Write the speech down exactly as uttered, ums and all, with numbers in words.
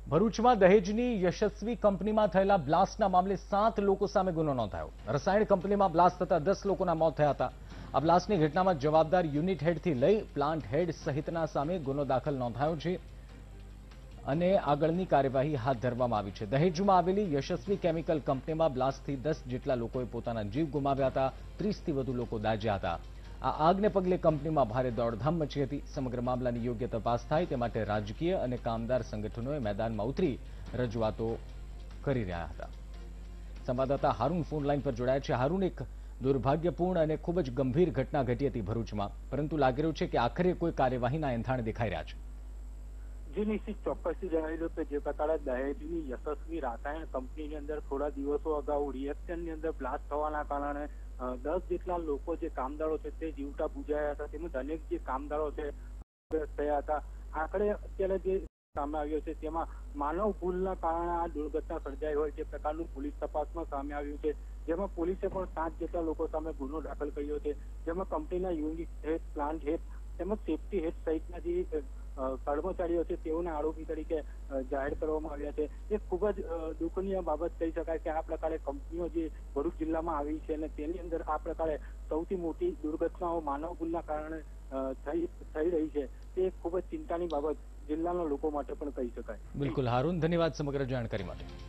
ભરૂચમાં દહેજની યશસ્વી કંપનીમાં થયેલા બ્લાસ્ટના મામલે સાત લોકો સામે ગુનો નોંધાયો। રસાયણ કંપનીમાં બ્લાસ્ટ થતા દસ લોકોના મોત થયા હતા। આ બ્લાસ્ટની ઘટનામાં જવાબદાર યુનિટ હેડથી લઈ પ્લાન્ટ હેડ સહિતના સામે ગુનો દાખલ નોંધાયો છે અને આગળની કાર્યવાહી હાથ ધરવામાં આવી છે। દહેજમાં આવેલી યશસ્વી કેમિકલ કંપનીમાં બ્લાસ્ટથી દસ જેટલા લોકોએ પોતાના જીવ ગુમાવ્યા હતા। ત્રીસથી વધુ લોકો દાઝ્યા હતા। આ આગને પગલે કંપનીમાં ભારે દોડધામ મચી હતી। સમગ્ર મામલાની યોગ્ય તપાસ થાય તે માટે રાજકીય અને કામદાર સંગઠનોએ મેદાનમાં ઉતરી રજૂઆતો કરી રહ્યા હતા। સંવાદદાતા હારૂન ફોન લાઈન પર જોડાયા છે। હારૂન, એક દુર્ભાગ્યપૂર્ણ અને ખૂબ જ ગંભીર ઘટના ઘટી હતી ભરૂચમાં, પરંતુ લાગી રહ્યું છે કે આખરે કોઈ કાર્યવાહીના એંધાણ દેખાઈ રહ્યા છે। જે નિશ્ચિત ચોક્કસથી જણાવી દો કે જે પ્રકારે દહેજની યશસ્વી રાસાયણ કંપનીની અંદર થોડા દિવસો અગાઉ રિએક્શનની અંદર બ્લાસ્ટ થવાના કારણે દસ જેટલા લોકો જે કામદારો છે તે જીવતા બુજાયા હતા, તેમજ અનેક જે કામદારો છે થયા હતા। આંકડે અત્યારે જે સામે આવ્યો છે તેમાં માનવ ભૂલના કારણે આ દુર્ઘટના સર્જાઈ હોય તે પ્રકારનું પોલીસ તપાસમાં સામે આવ્યું છે, જેમાં પોલીસે પણ સાત જેટલા લોકો સામે ગુનો દાખલ કર્યો છે, જેમાં કંપનીના યુનિટ હેડ, પ્લાન્ટ હેડ તેમજ સેફ્ટી હેડ સહિતના જે કર્મચારીઓ છે તેઓને આરોપી તરીકે જાહેર કરવામાં આવ્યા છે। એ ખૂબ જ દુઃખનીય બાબત કહી શકાય કે આ પ્રકારે કંપનીઓ જે ભરૂચ જિલ્લામાં આવી છે અને તેની અંદર આ પ્રકારે સૌથી મોટી દુર્ઘટનાઓ માનવ ભૂલના કારણે થઈ થઈ રહી છે, તે ખૂબ જ ચિંતાની બાબત જિલ્લાના લોકો માટે પણ કહી શકાય। બિલકુલ હારૂન, ધન્યવાદ સમગ્ર જાણકારી માટે।